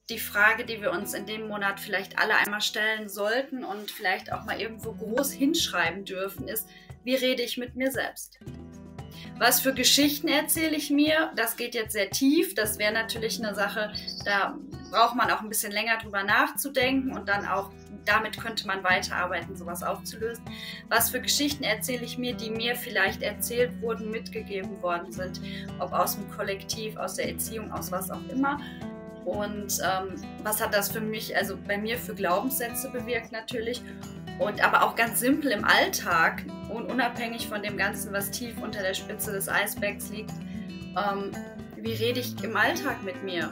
die Frage, die wir uns in dem Monat vielleicht alle einmal stellen sollten und vielleicht auch mal irgendwo groß hinschreiben dürfen, ist, wie rede ich mit mir selbst? Was für Geschichten erzähle ich mir? Das geht jetzt sehr tief. Das wäre natürlich eine Sache, da braucht man auch ein bisschen länger drüber nachzudenken und dann auch, damit könnte man weiterarbeiten, sowas aufzulösen. Was für Geschichten erzähle ich mir, die mir vielleicht erzählt wurden, mitgegeben worden sind, ob aus dem Kollektiv, aus der Erziehung, aus was auch immer. Und was hat das für mich, also bei mir für Glaubenssätze bewirkt natürlich. Und aber auch ganz simpel im Alltag und unabhängig von dem Ganzen, was tief unter der Spitze des Eisbergs liegt. Wie rede ich im Alltag mit mir?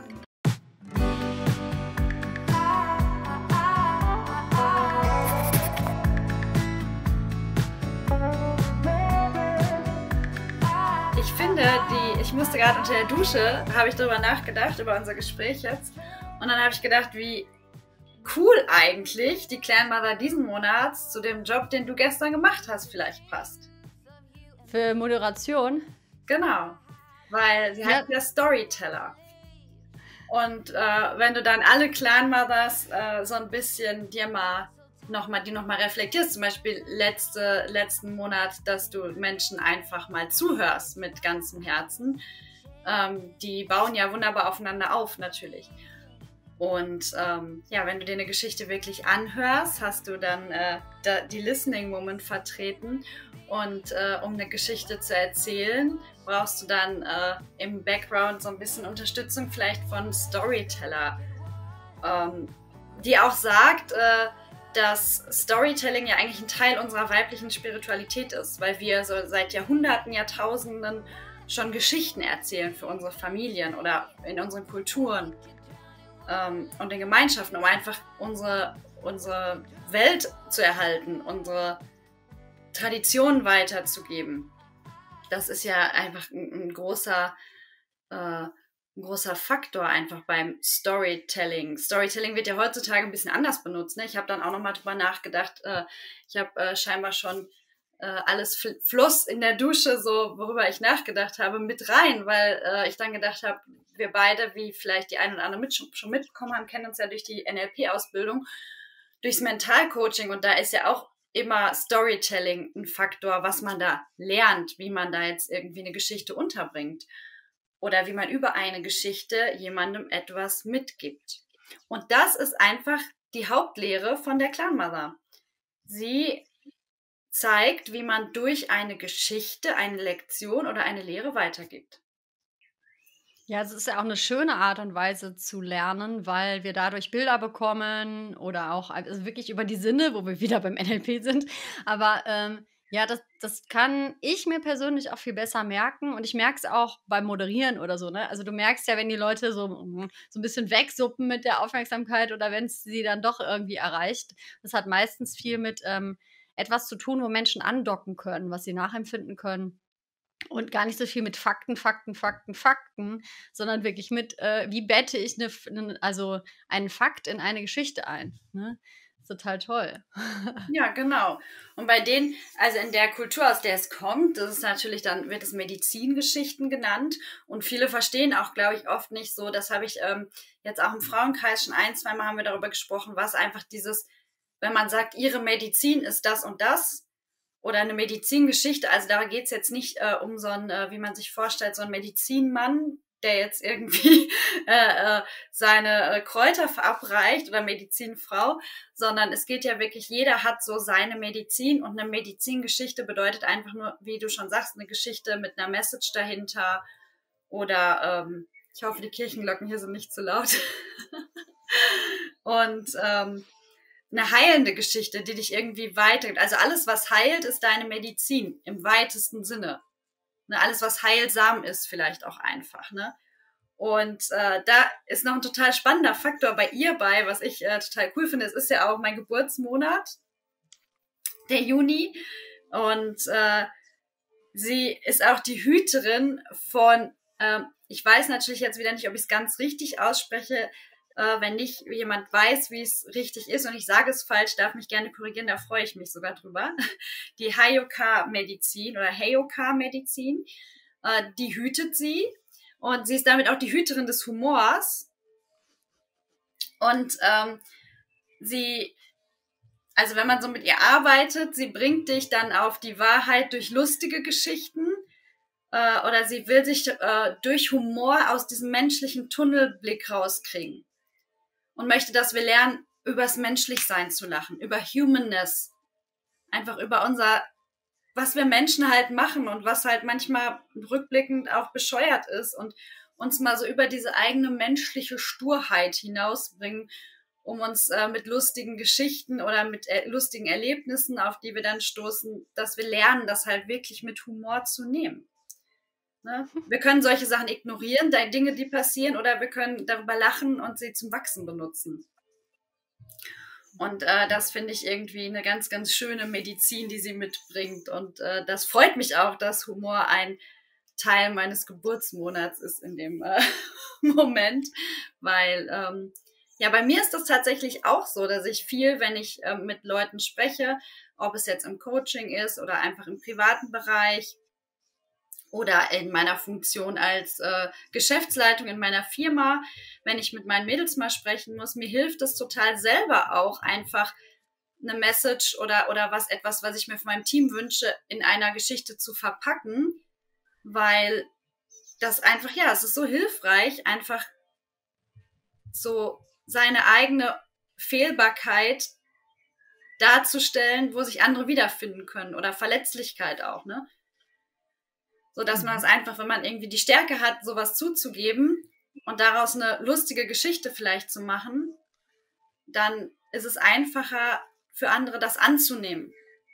Ich finde, ich musste gerade unter der Dusche, habe ich darüber nachgedacht, über unser Gespräch jetzt. Und dann habe ich gedacht, wie cool eigentlich die Clan-Mother diesen Monats zu dem Job, den du gestern gemacht hast, vielleicht passt. Für Moderation? Genau, weil sie heißt ja Storyteller. Und wenn du dann alle Clan-Mothers so ein bisschen die nochmal reflektierst, zum Beispiel letzten Monat, dass du Menschen einfach mal zuhörst mit ganzem Herzen, die bauen ja wunderbar aufeinander auf, natürlich. Und wenn du dir eine Geschichte wirklich anhörst, hast du dann die Listening Moment vertreten. Und um eine Geschichte zu erzählen, brauchst du dann im Background so ein bisschen Unterstützung vielleicht von Storyteller, die auch sagt, dass Storytelling ja eigentlich ein Teil unserer weiblichen Spiritualität ist, weil wir so seit Jahrhunderten, Jahrtausenden schon Geschichten erzählen für unsere Familien oder in unseren Kulturen. Und in Gemeinschaften, um einfach unsere Welt zu erhalten, unsere Traditionen weiterzugeben. Das ist ja einfach ein großer Faktor einfach beim Storytelling. Storytelling wird ja heutzutage ein bisschen anders benutzt. Ne? Ich habe dann auch nochmal drüber nachgedacht. Ich habe scheinbar schon alles Fluss in der Dusche, so worüber ich nachgedacht habe, mit rein, weil ich dann gedacht habe, wir beide, wie vielleicht die ein oder andere schon mitbekommen haben, kennen uns ja durch die NLP-Ausbildung, durchs Mentalcoaching, und da ist ja auch immer Storytelling ein Faktor, was man da lernt, wie man da jetzt irgendwie eine Geschichte unterbringt oder wie man über eine Geschichte jemandem etwas mitgibt. Und das ist einfach die Hauptlehre von der Clan-Mother. Sie zeigt, wie man durch eine Geschichte, eine Lektion oder eine Lehre weitergibt. Ja, es ist ja auch eine schöne Art und Weise zu lernen, weil wir dadurch Bilder bekommen oder auch also wirklich über die Sinne, wo wir wieder beim NLP sind. Aber, ja, das kann ich mir persönlich auch viel besser merken und ich merke es auch beim Moderieren oder so, ne? Also, du merkst ja, wenn die Leute so ein bisschen wegsuppen mit der Aufmerksamkeit oder wenn es sie dann doch irgendwie erreicht. Das hat meistens viel mit, etwas zu tun, wo Menschen andocken können, was sie nachempfinden können. Und gar nicht so viel mit Fakten, Fakten, Fakten, Fakten, sondern wirklich mit, wie bette ich also einen Fakt in eine Geschichte ein, ne? Ist total toll. Ja, genau. Und bei denen, also in der Kultur, aus der es kommt, das ist natürlich dann, wird es Medizingeschichten genannt. Und viele verstehen auch, glaube ich, oft nicht so, das habe ich jetzt auch im Frauenkreis schon ein, zweimal haben wir darüber gesprochen, was einfach dieses, wenn man sagt, ihre Medizin ist das und das, oder eine Medizingeschichte, also da geht es jetzt nicht um so einen, wie man sich vorstellt, so einen Medizinmann, der jetzt irgendwie seine Kräuter verabreicht oder Medizinfrau, sondern es geht ja wirklich, jeder hat so seine Medizin, und eine Medizingeschichte bedeutet einfach nur, wie du schon sagst, eine Geschichte mit einer Message dahinter oder ich hoffe, die Kirchenglocken hier sind nicht zu laut. Und eine heilende Geschichte, die dich irgendwie weitergibt. Also alles, was heilt, ist deine Medizin im weitesten Sinne. Ne, alles, was heilsam ist, vielleicht auch einfach. Ne? Und da ist noch ein total spannender Faktor bei ihr bei, was ich total cool finde. Es ist ja auch mein Geburtsmonat, der Juni. Und sie ist auch die Hüterin von, ich weiß natürlich jetzt wieder nicht, ob ich es ganz richtig ausspreche. Wenn nicht jemand weiß, wie es richtig ist und ich sage es falsch, darf mich gerne korrigieren, da freue ich mich sogar drüber. Die Heyoka-Medizin oder Heyoka-Medizin, die hütet sie, und sie ist damit auch die Hüterin des Humors. Und also wenn man so mit ihr arbeitet, sie bringt dich dann auf die Wahrheit durch lustige Geschichten, oder sie will sich durch Humor aus diesem menschlichen Tunnelblick rauskriegen und möchte, dass wir lernen, übers Menschlichsein zu lachen, über Humanness, einfach über was wir Menschen halt machen und was halt manchmal rückblickend auch bescheuert ist, und uns mal so über diese eigene menschliche Sturheit hinausbringen, um uns mit lustigen Geschichten oder mit lustigen Erlebnissen, auf die wir dann stoßen, dass wir lernen, das halt wirklich mit Humor zu nehmen. Ne? Wir können solche Sachen ignorieren, Dinge, die passieren, oder wir können darüber lachen und sie zum Wachsen benutzen. Und das finde ich irgendwie eine ganz, ganz schöne Medizin, die sie mitbringt. Und das freut mich auch, dass Humor ein Teil meines Geburtsmonats ist in dem Moment. Weil, ja, bei mir ist das tatsächlich auch so, dass ich viel, wenn ich mit Leuten spreche, ob es jetzt im Coaching ist oder einfach im privaten Bereich oder in meiner Funktion als Geschäftsleitung in meiner Firma, wenn ich mit meinen Mädels mal sprechen muss, mir hilft es total selber auch einfach eine Message oder etwas, was ich mir von meinem Team wünsche, in einer Geschichte zu verpacken, weil das einfach, ja, es ist so hilfreich, einfach so seine eigene Fehlbarkeit darzustellen, wo sich andere wiederfinden können, oder Verletzlichkeit auch, ne? So dass man es einfach, wenn man irgendwie die Stärke hat, sowas zuzugeben und daraus eine lustige Geschichte vielleicht zu machen, dann ist es einfacher für andere, das anzunehmen.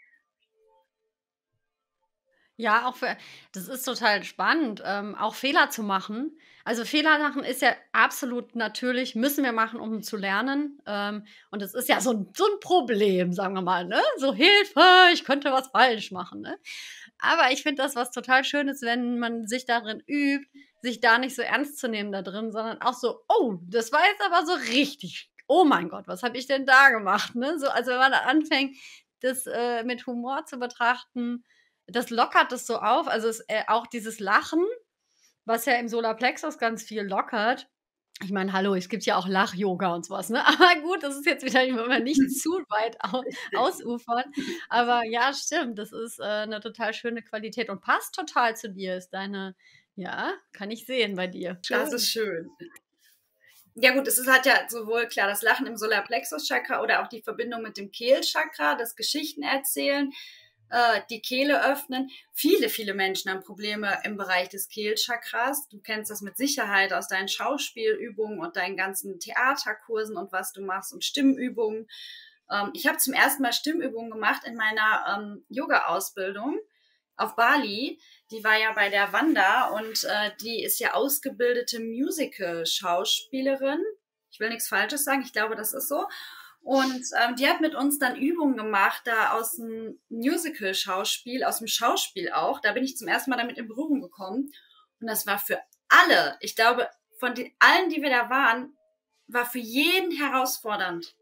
Ja, das ist total spannend, auch Fehler zu machen. Also Fehler machen ist ja absolut natürlich, müssen wir machen, um zu lernen. Und es ist ja so ein Problem, sagen wir mal, ne? So Hilfe, ich könnte was falsch machen, ne? Aber ich finde das was total Schönes, wenn man sich darin übt, sich da nicht so ernst zu nehmen da drin, sondern auch so, oh, das war jetzt aber so richtig. Oh mein Gott, was habe ich denn da gemacht? Ne? So, also wenn man da anfängt, das mit Humor zu betrachten, das lockert das so auf. Also auch dieses Lachen, was ja im Solarplexus ganz viel lockert. Ich meine, hallo, es gibt ja auch Lach-Yoga und sowas, ne? Aber gut, das ist jetzt wieder nicht zu weit ausufern. Aber ja, stimmt, das ist 'ne total schöne Qualität und passt total zu dir. Ja, kann ich sehen bei dir. Das ist schön. Ja gut, hat ja sowohl klar das Lachen im Solarplexus-Chakra oder auch die Verbindung mit dem Kehlchakra, das Geschichten erzählen, die Kehle öffnen. Viele, viele Menschen haben Probleme im Bereich des Kehlchakras. Du kennst das mit Sicherheit aus deinen Schauspielübungen und deinen ganzen Theaterkursen und was du machst und Stimmübungen. Ich habe zum ersten Mal Stimmübungen gemacht in meiner Yoga-Ausbildung auf Bali. Die war ja bei der Wanda und die ist ja ausgebildete Musical-Schauspielerin. Ich will nichts Falsches sagen, ich glaube, das ist so. Und die hat mit uns dann Übungen gemacht, da aus dem Musical-Schauspiel, aus dem Schauspiel auch. Da bin ich zum ersten Mal damit in Berührung gekommen. Und das war für alle, ich glaube, von allen, die wir da waren, war für jeden herausfordernd.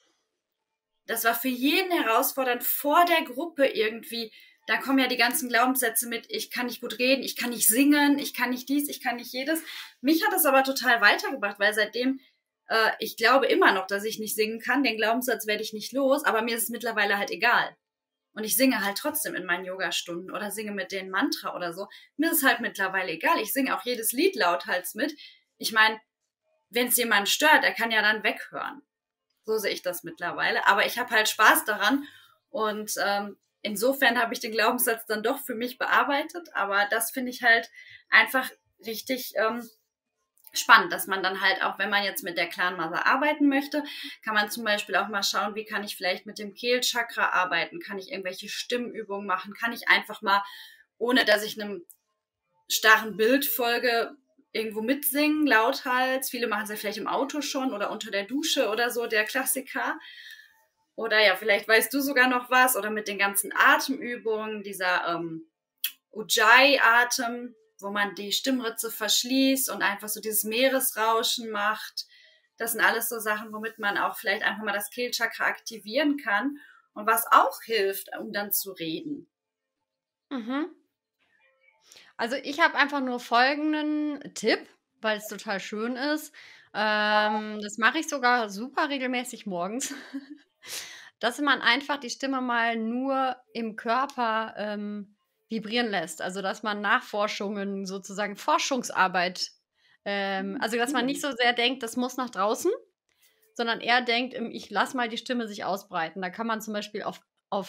Das war für jeden herausfordernd, vor der Gruppe irgendwie. Da kommen ja die ganzen Glaubenssätze mit, ich kann nicht gut reden, ich kann nicht singen, ich kann nicht dies, ich kann nicht jedes. Mich hat das aber total weitergebracht, weil seitdem ich glaube immer noch, dass ich nicht singen kann. Den Glaubenssatz werde ich nicht los, aber mir ist es mittlerweile halt egal. Und ich singe halt trotzdem in meinen Yogastunden oder singe mit den Mantra oder so. Mir ist es halt mittlerweile egal. Ich singe auch jedes Lied lauthals mit. Ich meine, wenn es jemanden stört, er kann ja dann weghören. So sehe ich das mittlerweile. Aber ich habe halt Spaß daran. Und insofern habe ich den Glaubenssatz dann doch für mich bearbeitet. Aber das finde ich halt einfach richtig spannend, dass man dann halt auch, wenn man jetzt mit der Clan Mother arbeiten möchte, kann man zum Beispiel auch mal schauen, wie kann ich vielleicht mit dem Kehlchakra arbeiten, kann ich irgendwelche Stimmübungen machen, kann ich einfach mal, ohne dass ich einem starren Bild folge, irgendwo mitsingen, lauthals. Viele machen es ja vielleicht im Auto schon oder unter der Dusche oder so, der Klassiker. Oder ja, vielleicht weißt du sogar noch was, oder mit den ganzen Atemübungen, dieser Ujjayi-Atem, wo man die Stimmritze verschließt und einfach so dieses Meeresrauschen macht. Das sind alles so Sachen, womit man auch vielleicht einfach mal das Kehlchakra aktivieren kann und was auch hilft, um dann zu reden. Mhm. Also ich habe einfach nur folgenden Tipp, weil es total schön ist. Das mache ich sogar super regelmäßig morgens, dass man einfach die Stimme mal nur im Körper, vibrieren lässt. Also, dass man Nachforschungen sozusagen Forschungsarbeit also, dass man nicht Cool. so sehr denkt, das muss nach draußen, sondern eher denkt, ich lasse mal die Stimme sich ausbreiten. Da kann man zum Beispiel auf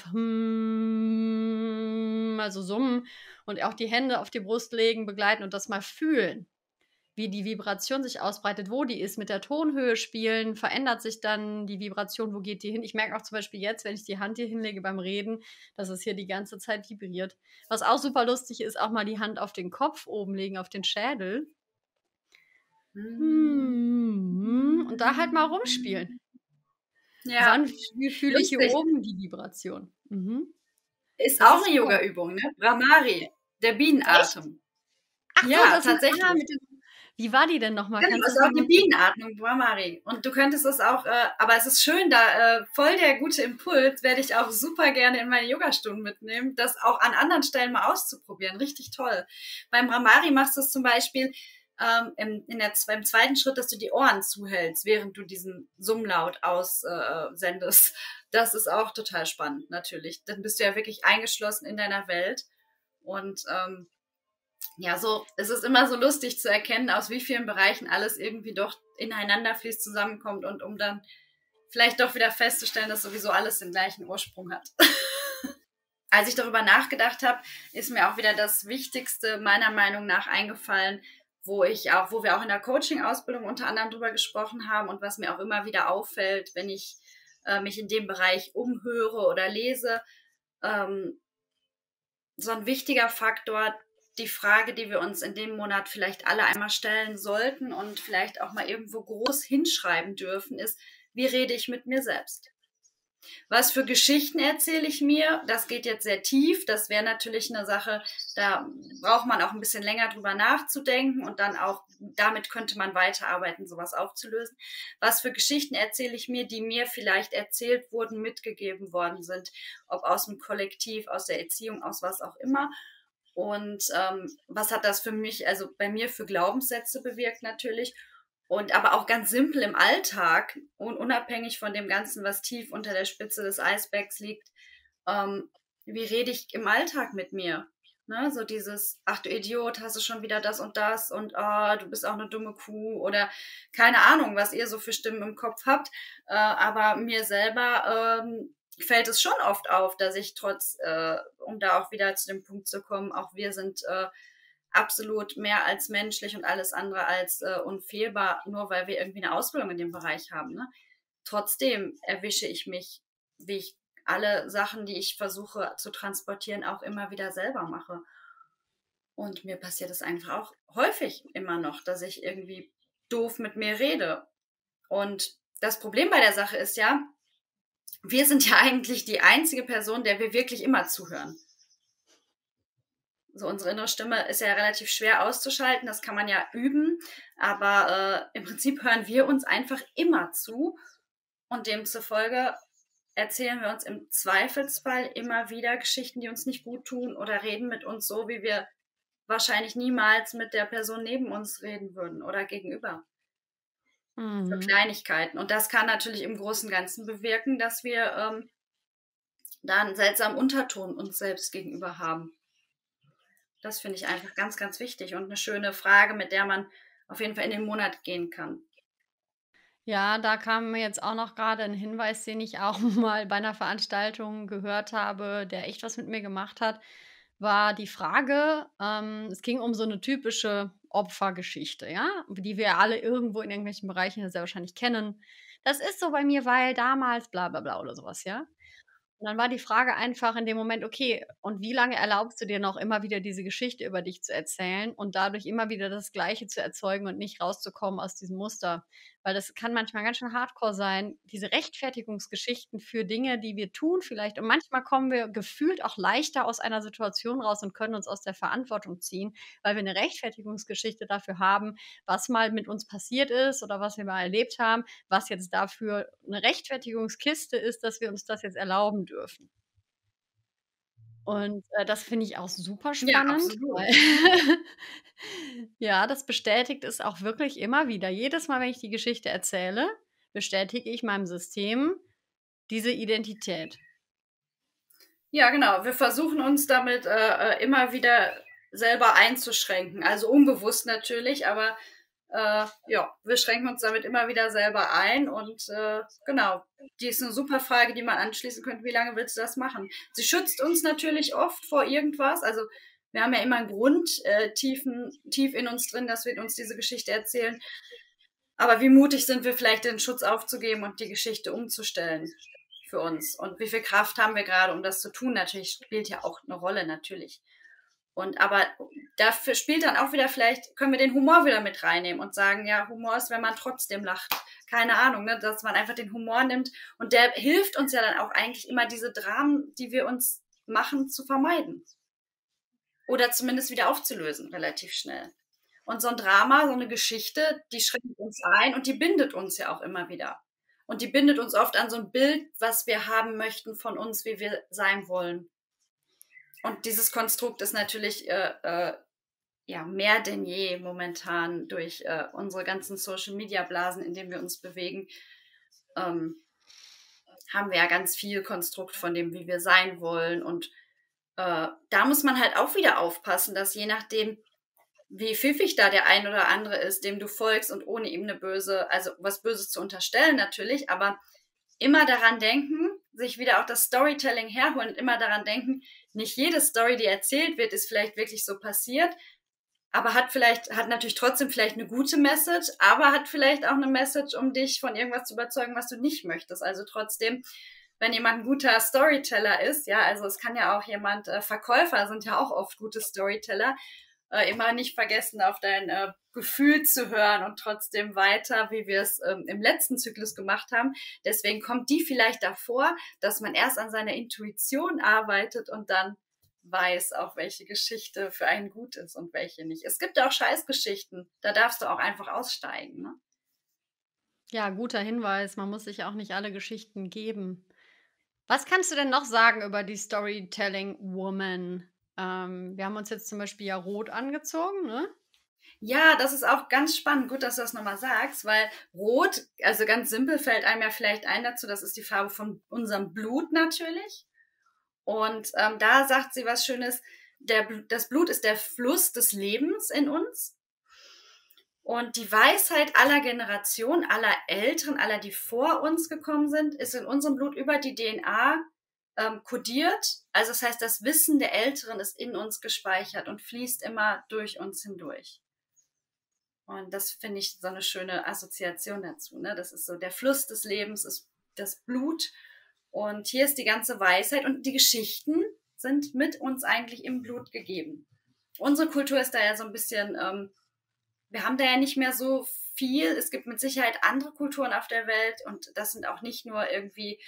also summen und auch die Hände auf die Brust legen, begleiten und das mal fühlen, wie die Vibration sich ausbreitet, wo die ist, mit der Tonhöhe spielen, verändert sich dann die Vibration, wo geht die hin? Ich merke auch zum Beispiel jetzt, wenn ich die Hand hier hinlege beim Reden, dass es hier die ganze Zeit vibriert. Was auch super lustig ist, auch mal die Hand auf den Kopf oben legen, auf den Schädel. Und da halt mal rumspielen. Ja, Wie fühle ich hier lustig. oben die Vibration? Ist Das auch ist eine super. Yoga-Übung, ne? Brahmari, der Echt? Bienenatem. Ach so, Ja, das mit tatsächlich. mit dem wie war die denn noch mal? Genau, Kannst du ist das noch auch die mal Bienenatmung, Brahmari. Und du könntest es auch, aber es ist schön, da voll der gute Impuls, werde ich auch super gerne in meine Yogastunden mitnehmen, das auch an anderen Stellen mal auszuprobieren. Richtig toll. Beim Brahmari machst du es zum Beispiel beim zweiten Schritt, dass du die Ohren zuhältst, während du diesen Summlaut aussendest. Das ist auch total spannend, natürlich. Dann bist du ja wirklich eingeschlossen in deiner Welt. Und ja, so, es ist immer so lustig zu erkennen, aus wie vielen Bereichen alles irgendwie doch ineinander fließt, zusammenkommt und um dann vielleicht doch wieder festzustellen, dass sowieso alles den gleichen Ursprung hat. Als ich darüber nachgedacht habe, ist mir auch wieder das Wichtigste meiner Meinung nach eingefallen, wo wir auch in der Coaching-Ausbildung unter anderem drüber gesprochen haben und was mir auch immer wieder auffällt, wenn ich mich in dem Bereich umhöre oder lese. So ein wichtiger Faktor, die Frage, die wir uns in dem Monat vielleicht alle einmal stellen sollten und vielleicht auch mal irgendwo groß hinschreiben dürfen, ist, wie rede ich mit mir selbst? Was für Geschichten erzähle ich mir? Das geht jetzt sehr tief. Das wäre natürlich eine Sache, da braucht man auch ein bisschen länger drüber nachzudenken und dann auch, damit könnte man weiterarbeiten, sowas aufzulösen. Was für Geschichten erzähle ich mir, die mir vielleicht erzählt wurden, mitgegeben worden sind, ob aus dem Kollektiv, aus der Erziehung, aus was auch immer. Und was hat das für mich, also bei mir für Glaubenssätze bewirkt natürlich? Und aber auch ganz simpel im Alltag und unabhängig von dem Ganzen, was tief unter der Spitze des Eisbergs liegt, wie rede ich im Alltag mit mir? Ne? So dieses, ach du Idiot, hast du schon wieder das und du bist auch eine dumme Kuh oder keine Ahnung, was ihr so für Stimmen im Kopf habt. Aber mir selber fällt es schon oft auf, dass ich um da auch wieder zu dem Punkt zu kommen, auch wir sind absolut mehr als menschlich und alles andere als unfehlbar, nur weil wir irgendwie eine Ausbildung in dem Bereich haben. Ne? Trotzdem erwische ich mich, wie ich alle Sachen, die ich versuche zu transportieren, auch immer wieder selber mache. Und mir passiert es einfach auch häufig immer noch, dass ich irgendwie doof mit mir rede. Und das Problem bei der Sache ist ja, wir sind ja eigentlich die einzige Person, der wir wirklich immer zuhören. So, unsere innere Stimme ist ja relativ schwer auszuschalten, das kann man ja üben, aber im Prinzip hören wir uns einfach immer zu und demzufolge erzählen wir uns im Zweifelsfall immer wieder Geschichten, die uns nicht gut tun oder reden mit uns so, wie wir wahrscheinlich niemals mit der Person neben uns reden würden oder gegenüber. Für Kleinigkeiten. Und das kann natürlich im Großen und Ganzen bewirken, dass wir da einen seltsamen Unterton uns selbst gegenüber haben. Das finde ich einfach ganz, ganz wichtig und eine schöne Frage, mit der man auf jeden Fall in den Monat gehen kann. Ja, da kam mir jetzt auch noch gerade ein Hinweis, den ich auch mal bei einer Veranstaltung gehört habe, der echt was mit mir gemacht hat, war die Frage es ging um so eine typische Opfergeschichte, ja, die wir alle irgendwo in irgendwelchen Bereichen ja sehr wahrscheinlich kennen. „Das ist so bei mir, weil damals bla bla bla“ oder sowas, ja? Und dann war die Frage einfach in dem Moment: „Okay, und wie lange erlaubst du dir noch immer wieder diese Geschichte über dich zu erzählen und dadurch immer wieder das Gleiche zu erzeugen und nicht rauszukommen aus diesem Muster?“ Weil das kann manchmal ganz schön hardcore sein, diese Rechtfertigungsgeschichten für Dinge, die wir tun vielleicht. Und manchmal kommen wir gefühlt auch leichter aus einer Situation raus und können uns aus der Verantwortung ziehen, weil wir eine Rechtfertigungsgeschichte dafür haben, was mal mit uns passiert ist oder was wir mal erlebt haben, was jetzt dafür eine Rechtfertigungskiste ist, dass wir uns das jetzt erlauben dürfen. Und, das finde ich auch super Ja, spannend, absolut. weil ja, das bestätigt es auch wirklich immer wieder. Jedes Mal, wenn ich die Geschichte erzähle, bestätige ich meinem System diese Identität. Ja, genau. Wir versuchen uns damit immer wieder selber einzuschränken. Also unbewusst natürlich, aber ja, wir schränken uns damit immer wieder selber ein. Und genau, die ist eine super Frage, die man anschließen könnte. Wie lange willst du das machen? Sie schützt uns natürlich oft vor irgendwas. Also wir haben ja immer einen Grund tief in uns drin, dass wir uns diese Geschichte erzählen. Aber wie mutig sind wir vielleicht, den Schutz aufzugeben und die Geschichte umzustellen für uns? Und wie viel Kraft haben wir gerade, um das zu tun? Natürlich spielt ja auch eine Rolle, natürlich. Und aber dafür spielt dann auch wieder, vielleicht können wir den Humor wieder mit reinnehmen und sagen, ja, Humor ist, wenn man trotzdem lacht. Keine Ahnung, ne? Dass man einfach den Humor nimmt. Und der hilft uns ja dann auch eigentlich immer, diese Dramen, die wir uns machen, zu vermeiden. Oder zumindest wieder aufzulösen, relativ schnell. Und so ein Drama, so eine Geschichte, die schränkt uns ein und die bindet uns ja auch immer wieder. Und die bindet uns oft an so ein Bild, was wir haben möchten von uns, wie wir sein wollen. Und dieses Konstrukt ist natürlich ja mehr denn je momentan durch unsere ganzen Social-Media-Blasen, in denen wir uns bewegen, haben wir ja ganz viel Konstrukt von dem, wie wir sein wollen. Und da muss man halt auch wieder aufpassen, dass je nachdem, wie pfiffig da der ein oder andere ist, dem du folgst und ohne ihm also was Böses zu unterstellen natürlich, aber immer daran denken, sich wieder auch das Storytelling herholen und immer daran denken, nicht jede Story, die erzählt wird, ist vielleicht wirklich so passiert, aber hat natürlich trotzdem vielleicht eine gute Message, aber hat vielleicht auch eine Message, um dich von irgendwas zu überzeugen, was du nicht möchtest. Also trotzdem, wenn jemand ein guter Storyteller ist, ja, also es kann ja auch jemand, Verkäufer sind ja auch oft gute Storyteller, immer nicht vergessen, auf dein Gefühl zu hören und trotzdem weiter, wie wir es im letzten Zyklus gemacht haben. Deswegen kommt die vielleicht davor, dass man erst an seiner Intuition arbeitet und dann weiß, auch welche Geschichte für einen gut ist und welche nicht. Es gibt auch Scheißgeschichten, da darfst du auch einfach aussteigen. Ne? Ja, guter Hinweis. Man muss sich auch nicht alle Geschichten geben. Was kannst du denn noch sagen über die Storytelling Woman? Wir haben uns jetzt zum Beispiel ja rot angezogen, ne? Ja, das ist auch ganz spannend. Gut, dass du das nochmal sagst, weil Rot, also ganz simpel, fällt einem ja vielleicht ein dazu, das ist die Farbe von unserem Blut natürlich. Und da sagt sie was Schönes, das Blut ist der Fluss des Lebens in uns. Und die Weisheit aller Generationen, aller Älteren, aller, die vor uns gekommen sind, ist in unserem Blut über die DNA kodiert. Also das heißt, das Wissen der Älteren ist in uns gespeichert und fließt immer durch uns hindurch. Und das finde ich so eine schöne Assoziation dazu. Ne? Das ist so, der Fluss des Lebens ist das Blut. Und hier ist die ganze Weisheit und die Geschichten sind mit uns eigentlich im Blut gegeben. Unsere Kultur ist da ja so ein bisschen, wir haben da ja nicht mehr so viel. Es gibt mit Sicherheit andere Kulturen auf der Welt und das sind auch nicht nur irgendwie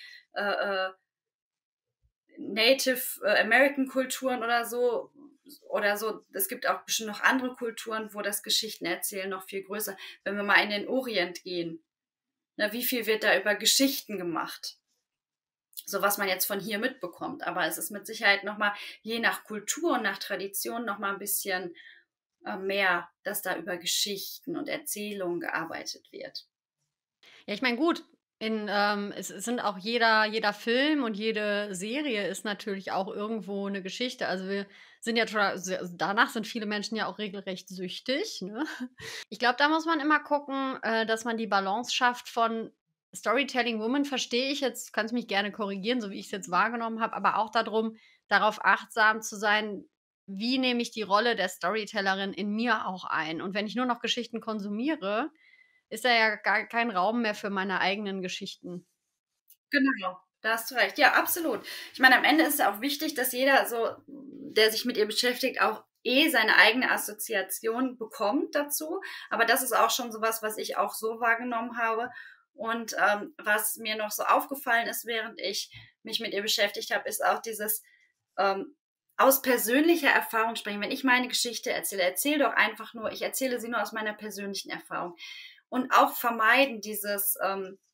Native American Kulturen oder so. Es gibt auch bestimmt noch andere Kulturen, wo das Geschichtenerzählen noch viel größer. Wenn wir mal in den Orient gehen, na, wie viel wird da über Geschichten gemacht? So was man jetzt von hier mitbekommt. Aber es ist mit Sicherheit nochmal, je nach Kultur und nach Tradition, nochmal ein bisschen mehr, dass da über Geschichten und Erzählungen gearbeitet wird. Ja, ich meine, gut, es sind auch jeder Film und jede Serie ist natürlich auch irgendwo eine Geschichte. Also, wir sind ja total also, danach sind viele Menschen ja auch regelrecht süchtig, ne? Ich glaube, da muss man immer gucken, dass man die Balance schafft von Storytelling Woman verstehe ich jetzt kannst mich gerne korrigieren, so wie ich es jetzt wahrgenommen habe, aber auch darum, darauf achtsam zu sein, wie nehme ich die Rolle der Storytellerin in mir auch ein? Und wenn ich nur noch Geschichten konsumiere, ist da ja gar kein Raum mehr für meine eigenen Geschichten. Genau, da hast du recht. Ja, absolut. Ich meine, am Ende ist es auch wichtig, dass jeder so, der sich mit ihr beschäftigt, auch seine eigene Assoziation bekommt dazu. Aber das ist auch schon sowas, was ich auch so wahrgenommen habe. Und was mir noch so aufgefallen ist, während ich mich mit ihr beschäftigt habe, ist auch dieses aus persönlicher Erfahrung sprechen. Wenn ich meine Geschichte erzähle doch einfach nur, ich erzähle sie nur aus meiner persönlichen Erfahrung. Und auch vermeiden dieses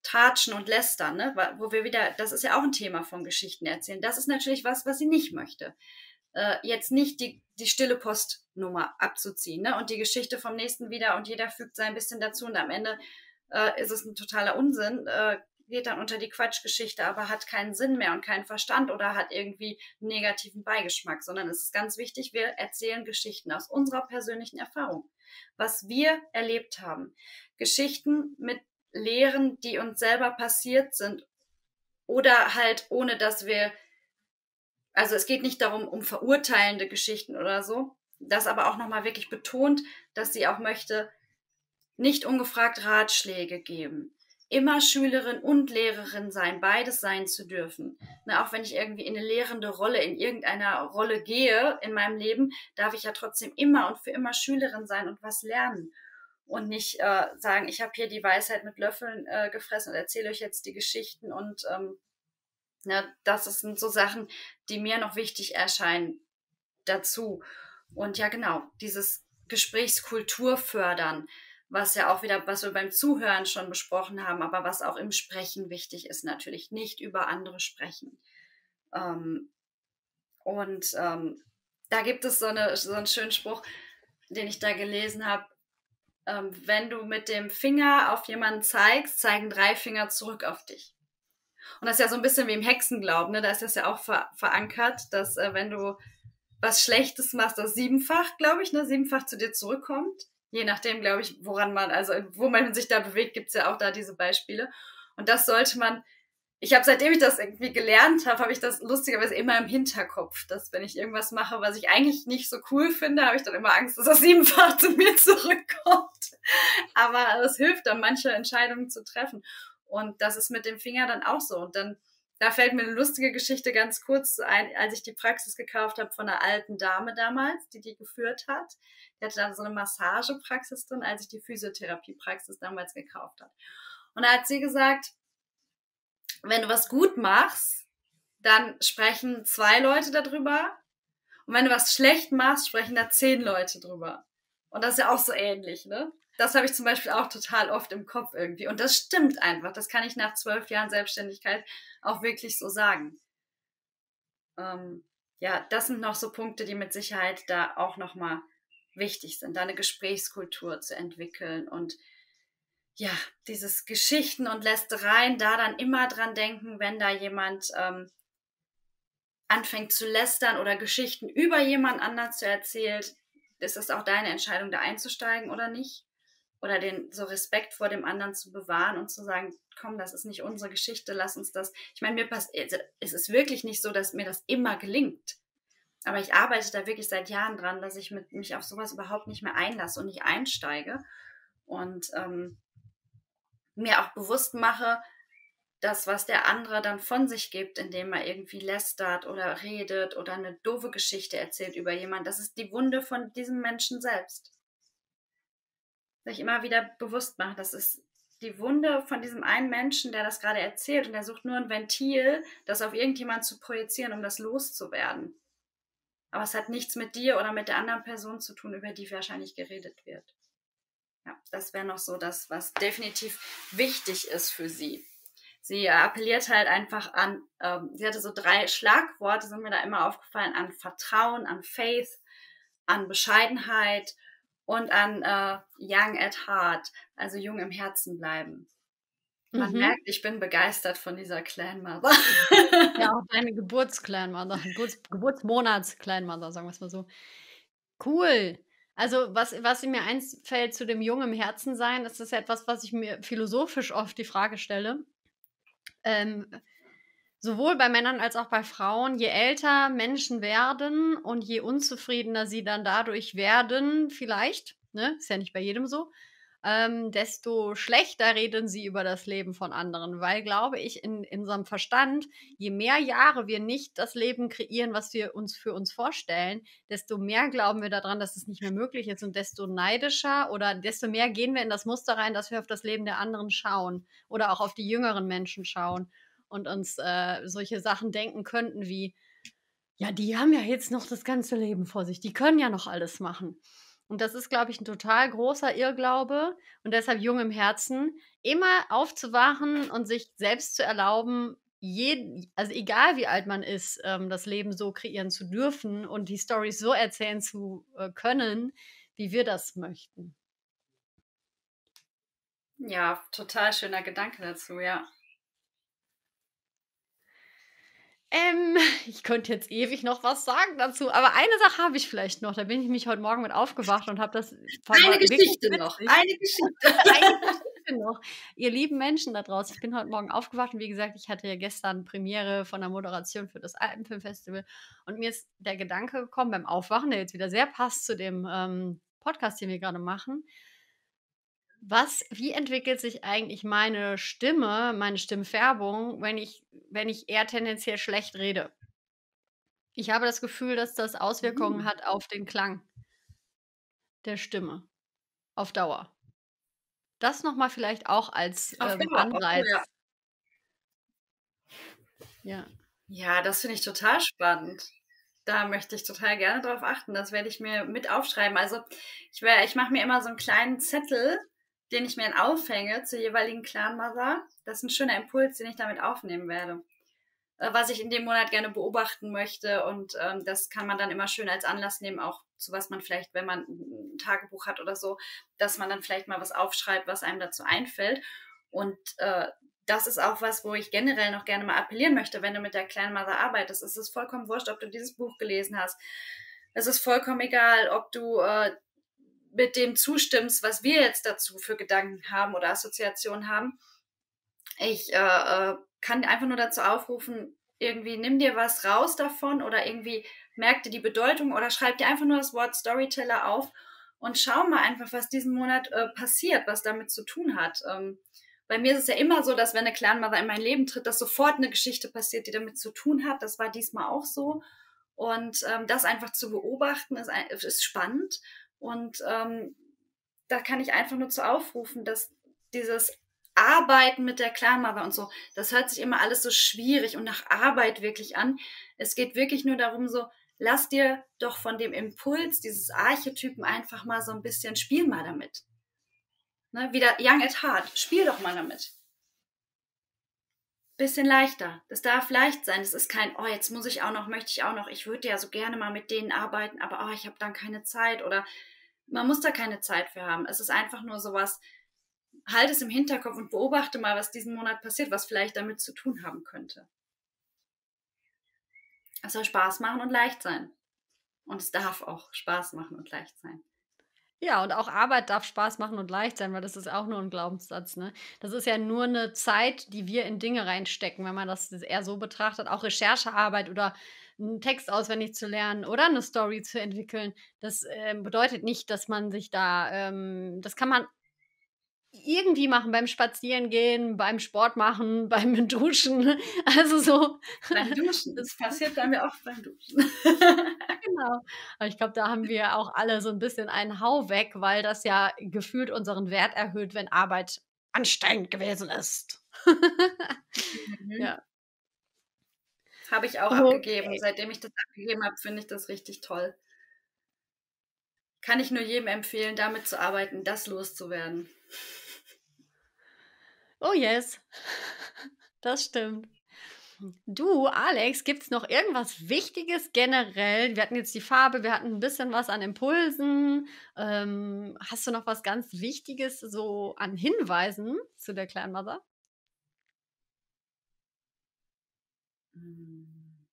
Tratschen und Lästern, ne? Wo wir wieder, das ist ja auch ein Thema von Geschichten erzählen. Das ist natürlich was sie nicht möchte. Jetzt nicht die stille Postnummer abzuziehen, ne? Und die Geschichte vom nächsten wieder und jeder fügt sein bisschen dazu und am Ende ist es ein totaler Unsinn, geht dann unter die Quatschgeschichte, aber hat keinen Sinn mehr und keinen Verstand oder hat irgendwie einen negativen Beigeschmack, sondern es ist ganz wichtig, wir erzählen Geschichten aus unserer persönlichen Erfahrung, was wir erlebt haben. Geschichten mit Lehren, die uns selber passiert sind oder halt ohne, dass wir, also es geht nicht darum, um verurteilende Geschichten oder so, das aber auch nochmal wirklich betont, dass sie auch möchte, nicht ungefragt Ratschläge geben. Immer Schülerin und Lehrerin sein, beides sein zu dürfen. Ne, auch wenn ich irgendwie in eine lehrende Rolle, in irgendeiner Rolle gehe in meinem Leben, darf ich ja trotzdem immer und für immer Schülerin sein und was lernen. Und nicht sagen, ich habe hier die Weisheit mit Löffeln gefressen und erzähle euch jetzt die Geschichten. Und ne, das sind so Sachen, die mir noch wichtig erscheinen dazu. Und ja, genau, dieses Gesprächskultur fördern, was ja auch wieder, was wir beim Zuhören schon besprochen haben, aber was auch im Sprechen wichtig ist, natürlich nicht über andere sprechen. Da gibt es so einen schönen Spruch, den ich da gelesen habe. Wenn du mit dem Finger auf jemanden zeigst, zeigen 3 Finger zurück auf dich. Und das ist ja so ein bisschen wie im Hexenglauben, ne? Da ist das ja auch verankert, dass wenn du was Schlechtes machst, das 7-fach, glaube ich, ne, 7-fach zu dir zurückkommt. Je nachdem, glaube ich, wo man sich da bewegt, gibt es ja auch da diese Beispiele. Und das sollte man, seitdem ich das irgendwie gelernt habe ich das lustigerweise immer im Hinterkopf, dass wenn ich irgendwas mache, was ich eigentlich nicht so cool finde, habe ich dann immer Angst, dass das 7-fach zu mir zurückkommt. Aber es hilft dann, manche Entscheidungen zu treffen. Und das ist mit dem Finger dann auch so. Und dann, da fällt mir eine lustige Geschichte ganz kurz ein, als ich die Praxis gekauft habe von einer alten Dame damals, die geführt hat. Die hatte dann so eine Massagepraxis drin, als ich die Physiotherapiepraxis damals gekauft habe. Und da hat sie gesagt, wenn du was gut machst, dann sprechen 2 Leute darüber. Und wenn du was schlecht machst, sprechen da 10 Leute drüber. Und das ist ja auch so ähnlich, ne? Das habe ich zum Beispiel auch total oft im Kopf irgendwie. Und das stimmt einfach. Das kann ich nach 12 Jahren Selbstständigkeit auch wirklich so sagen. Ja, das sind noch so Punkte, die mit Sicherheit da auch nochmal wichtig sind, da eine Gesprächskultur zu entwickeln und ja, dieses Geschichten und Lästereien, da dann immer dran denken, wenn da jemand anfängt zu lästern oder Geschichten über jemand anderen zu erzählen, ist es auch deine Entscheidung, da einzusteigen oder nicht? Oder den so Respekt vor dem anderen zu bewahren und zu sagen, komm, das ist nicht unsere Geschichte, lass uns das. Ich meine, es ist wirklich nicht so, dass mir das immer gelingt. Aber ich arbeite da wirklich seit Jahren dran, dass ich mich auf sowas überhaupt nicht mehr einlasse und nicht einsteige. Und mir auch bewusst mache, das, was der andere dann von sich gibt, indem er irgendwie lästert oder redet oder eine doofe Geschichte erzählt über jemanden, das ist die Wunde von diesem Menschen selbst. Sich immer wieder bewusst machen, das ist die Wunde von diesem einen Menschen, der das gerade erzählt und der sucht nur ein Ventil, das auf irgendjemanden zu projizieren, um das loszuwerden. Aber es hat nichts mit dir oder mit der anderen Person zu tun, über die wahrscheinlich geredet wird. Ja, das wäre noch so das, was definitiv wichtig ist für sie. Sie appelliert halt einfach an, sie hatte so 3 Schlagworte, sind mir da immer aufgefallen, an Vertrauen, an Faith, an Bescheidenheit und an Young at Heart, also jung im Herzen bleiben. Man merkt, ich bin begeistert von dieser Clanmother. Ja, auch deine Geburts-Clanmother, Geburtsmonats-Clanmother, sagen wir es mal so. Cool. Also, was mir einfällt zu dem jung im Herzen sein, das ist etwas, was ich mir philosophisch oft die Frage stelle. Sowohl bei Männern als auch bei Frauen, je älter Menschen werden und je unzufriedener sie dann dadurch werden, vielleicht, ne, ist ja nicht bei jedem so, desto schlechter reden sie über das Leben von anderen, weil, glaube ich, in unserem Verstand, je mehr Jahre wir nicht das Leben kreieren, was wir uns für uns vorstellen, desto mehr glauben wir daran, dass es nicht mehr möglich ist und desto neidischer oder desto mehr gehen wir in das Muster rein, dass wir auf das Leben der anderen schauen oder auch auf die jüngeren Menschen schauen und uns solche Sachen denken könnten wie, ja, die haben ja jetzt noch das ganze Leben vor sich, die können ja noch alles machen. Und das ist, glaube ich, ein total großer Irrglaube und deshalb jung im Herzen, immer aufzuwachen und sich selbst zu erlauben, jeden also egal wie alt man ist, das Leben so kreieren zu dürfen und die Storys so erzählen zu, können, wie wir das möchten. Ja, total schöner Gedanke dazu, ja. Ich könnte jetzt ewig noch was sagen dazu, aber eine Sache habe ich vielleicht noch. Da bin ich nämlich heute Morgen mit aufgewacht und habe das Eine war wirklich Geschichte noch, witzig. eine Geschichte. Eine Geschichte noch. Ihr lieben Menschen da draußen, ich bin heute Morgen aufgewacht und wie gesagt, ich hatte ja gestern Premiere von der Moderation für das Alpenfilmfestival und mir ist der Gedanke gekommen beim Aufwachen, der jetzt wieder sehr passt zu dem, Podcast, den wir gerade machen. Wie entwickelt sich eigentlich meine Stimme, meine Stimmfärbung, wenn ich eher tendenziell schlecht rede? Ich habe das Gefühl, dass das Auswirkungen hat auf den Klang der Stimme auf Dauer. Das noch mal vielleicht auch als, Auf Dauer, oh, Anreiz. ja. Ja. Ja, das finde ich total spannend. Da möchte ich total gerne drauf achten. Das werde ich mir mit aufschreiben. Also ich mache mir immer so einen kleinen Zettel, den ich mir dann aufhänge zur jeweiligen Clan Mother. Das ist ein schöner Impuls, den ich damit aufnehmen werde. Was ich in dem Monat gerne beobachten möchte. Und das kann man dann immer schön als Anlass nehmen, auch zu was man vielleicht, wenn man ein Tagebuch hat oder so, dass man dann vielleicht mal was aufschreibt, was einem dazu einfällt. Und das ist auch was, wo ich generell noch gerne mal appellieren möchte, wenn du mit der Clan Mother arbeitest. Es ist vollkommen wurscht, ob du dieses Buch gelesen hast. Es ist vollkommen egal, ob du mit dem zustimmst, was wir jetzt dazu für Gedanken haben oder Assoziationen haben. Ich kann einfach nur dazu aufrufen, irgendwie nimm dir was raus davon oder irgendwie merk dir die Bedeutung oder schreib dir einfach nur das Wort Storyteller auf und schau mal einfach, was diesen Monat passiert, was damit zu tun hat. Bei mir ist es ja immer so, dass wenn eine Clan Mother in mein Leben tritt, dass sofort eine Geschichte passiert, die damit zu tun hat. Das war diesmal auch so. Und das einfach zu beobachten, ist spannend. Und da kann ich einfach nur zu aufrufen, dass dieses Arbeiten mit der Clan Mother und so, das hört sich immer alles so schwierig und nach Arbeit wirklich an. Es geht wirklich nur darum, so, lass dir doch von dem Impuls dieses Archetypen einfach mal so ein bisschen, spiel mal damit. Ne, wieder Young at Heart, spiel doch mal damit. Bisschen leichter. Das darf leicht sein. Das ist kein, oh, jetzt muss ich auch noch, möchte ich auch noch, ich würde ja so gerne mal mit denen arbeiten, aber oh, ich habe dann keine Zeit oder man muss da keine Zeit für haben. Es ist einfach nur sowas, halt es im Hinterkopf und beobachte mal, was diesen Monat passiert, was vielleicht damit zu tun haben könnte. Es soll Spaß machen und leicht sein. Und es darf auch Spaß machen und leicht sein. Ja, und auch Arbeit darf Spaß machen und leicht sein, weil das ist auch nur ein Glaubenssatz, ne? Das ist ja nur eine Zeit, die wir in Dinge reinstecken, wenn man das eher so betrachtet. Auch Recherchearbeit oder 'n Text auswendig zu lernen oder eine Story zu entwickeln. Das, bedeutet nicht, dass man sich da das kann man irgendwie machen, beim Spazierengehen, beim Sport machen, beim Duschen. Also so Beim Duschen. das Das passiert bei mir auch beim Duschen. genau. Aber ich glaube, da haben wir auch alle so 'n bisschen einen Hau weg, weil das ja gefühlt unseren Wert erhöht, wenn Arbeit anstrengend gewesen ist. Mhm. Ja. Habe ich auch abgegeben. Okay. Seitdem ich das abgegeben habe, finde ich das richtig toll. Kann ich nur jedem empfehlen, damit zu arbeiten, das loszuwerden. Oh yes. Das stimmt. Du, Alex, gibt's noch irgendwas Wichtiges generell? Wir hatten jetzt die Farbe, wir hatten 'n bisschen was an Impulsen. Hast du noch was ganz Wichtiges so an Hinweisen zu der Clan Mother? Hm.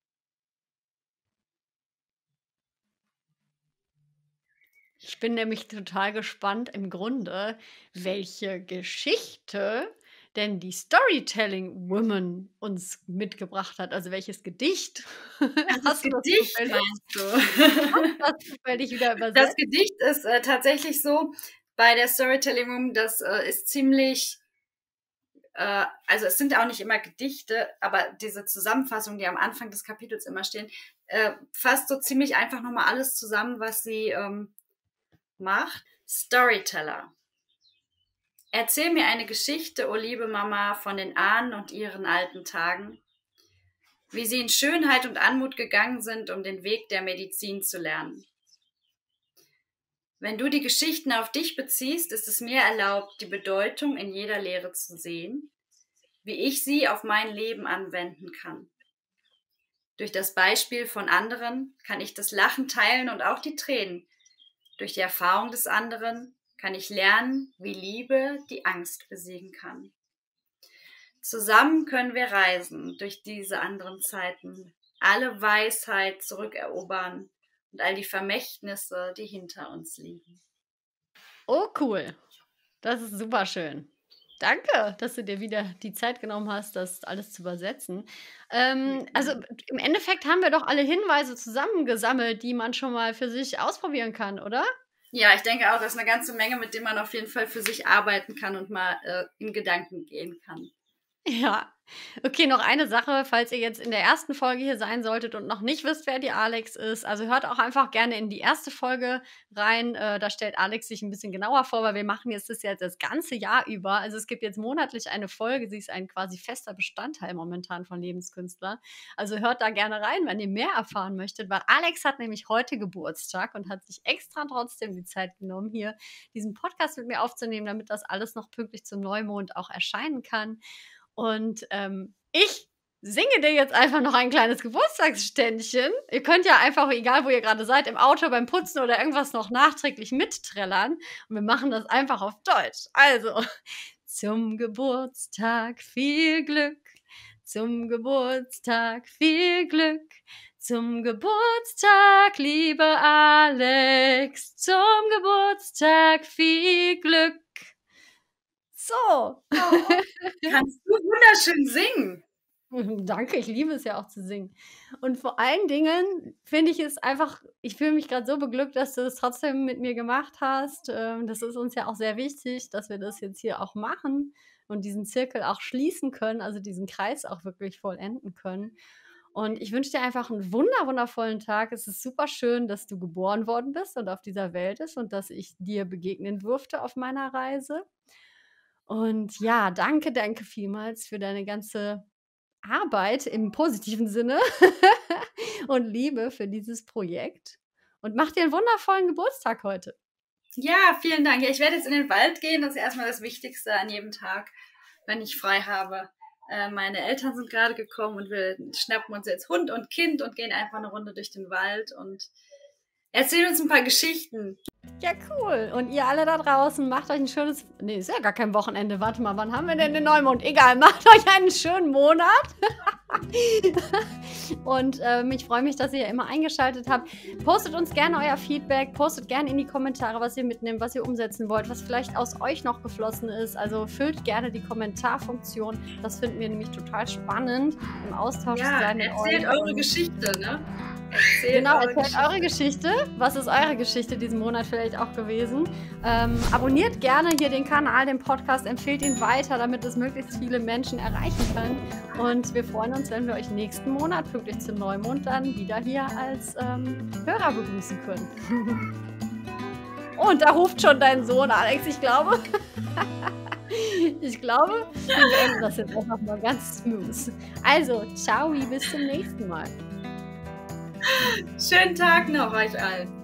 Ich bin nämlich total gespannt im Grunde, welche Geschichte denn die Storytelling Woman uns mitgebracht hat. Also welches Gedicht. Ach, das Hast du das Gedicht zufällig meinst du? hast du das zufällig wieder Das übersetzt? Gedicht ist tatsächlich so, bei der Storytelling Room, das ist ziemlich, also es sind auch nicht immer Gedichte, aber diese Zusammenfassungen, die am Anfang des Kapitels immer stehen, fasst so ziemlich einfach nochmal alles zusammen, was sie macht. Storyteller. Erzähl mir eine Geschichte, o liebe Mama, von den Ahnen und ihren alten Tagen, wie sie in Schönheit und Anmut gegangen sind, um den Weg der Medizin zu lernen. Wenn du die Geschichten auf dich beziehst, ist es mir erlaubt, die Bedeutung in jeder Lehre zu sehen, wie ich sie auf mein Leben anwenden kann. Durch das Beispiel von anderen kann ich das Lachen teilen und auch die Tränen. Durch die Erfahrung des anderen kann ich lernen, wie Liebe die Angst besiegen kann. Zusammen können wir reisen durch diese anderen Zeiten, alle Weisheit zurückerobern und all die Vermächtnisse, die hinter uns liegen. Oh, cool. Das ist super schön. Danke, dass du dir wieder die Zeit genommen hast, das alles zu übersetzen. Also im Endeffekt haben wir doch alle Hinweise zusammengesammelt, die man schon mal für sich ausprobieren kann, oder? Ja, ich denke auch, das ist eine ganze Menge, mit dem man auf jeden Fall für sich arbeiten kann und mal in Gedanken gehen kann. Ja. Okay, noch eine Sache, falls ihr jetzt in der ersten Folge hier sein solltet und noch nicht wisst, wer die Alex ist. Also hört auch einfach gerne in die erste Folge rein. Da stellt Alex sich ein bisschen genauer vor, weil wir machen jetzt das ganze Jahr über. Also es gibt jetzt monatlich eine Folge. Sie ist ein quasi fester Bestandteil momentan von Lebenskünstler. Also hört da gerne rein, wenn ihr mehr erfahren möchtet, weil Alex hat nämlich heute Geburtstag und hat sich extra trotzdem die Zeit genommen, hier diesen Podcast mit mir aufzunehmen, damit das alles noch pünktlich zum Neumond auch erscheinen kann. Und ich singe dir jetzt einfach noch ein kleines Geburtstagsständchen. Ihr könnt ja einfach, egal wo ihr gerade seid, im Auto, beim Putzen oder irgendwas noch nachträglich mitträllern. Und wir machen das einfach auf Deutsch. Also, zum Geburtstag viel Glück. Zum Geburtstag viel Glück. Zum Geburtstag, liebe Alex. Zum Geburtstag viel Glück. So. Oh, kannst du wunderschön singen. Danke, ich liebe es ja auch zu singen. Und vor allen Dingen finde ich es einfach, ich fühle mich gerade so beglückt, dass du das trotzdem mit mir gemacht hast. Das ist uns ja auch sehr wichtig, dass wir das jetzt hier auch machen und diesen Zirkel auch schließen können, also diesen Kreis auch wirklich vollenden können. Und ich wünsche dir einfach einen wundervollen Tag. Es ist super schön, dass du geboren worden bist und auf dieser Welt bist und dass ich dir begegnen durfte auf meiner Reise. Und ja, danke vielmals für deine ganze Arbeit im positiven Sinne und Liebe für dieses Projekt. Und mach dir einen wundervollen Geburtstag heute. Ja, vielen Dank. Ja, ich werde jetzt in den Wald gehen. Das ist erstmal das Wichtigste an jedem Tag, wenn ich frei habe. Meine Eltern sind gerade gekommen und wir schnappen uns jetzt Hund und Kind und gehen einfach eine Runde durch den Wald und erzählen uns ein paar Geschichten. Ja, cool. Und ihr alle da draußen, macht euch ein schönes... Nee, ist ja gar kein Wochenende. Warte mal, wann haben wir denn den Neumond? Egal, macht euch einen schönen Monat. Und ich freue mich, dass ihr immer eingeschaltet habt. Postet uns gerne euer Feedback. Postet gerne in die Kommentare, was ihr mitnehmt, was ihr umsetzen wollt, was vielleicht aus euch noch geflossen ist. Also füllt gerne die Kommentarfunktion. Das finden wir nämlich total spannend, im Austausch zu sein. Erzählt eure Geschichte, ne? Erzählt eure Geschichte. Was ist eure Geschichte diesen Monat vielleicht auch gewesen? Abonniert gerne hier den Kanal, den Podcast, empfehlt ihn weiter, damit es möglichst viele Menschen erreichen können. Und wir freuen uns, wenn wir euch nächsten Monat pünktlich zum Neumond dann wieder hier als Hörer begrüßen können. Und da ruft schon dein Sohn, Alex, ich glaube. Wir beenden das jetzt einfach mal ganz smooth. Also, ciao, bis zum nächsten Mal. Schönen Tag noch euch allen.